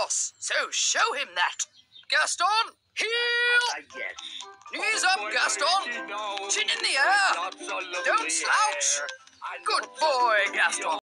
boss, so show him that. Gaston, heel! Knees up, Gaston. Chin in the air. Don't slouch. Good boy, Gaston.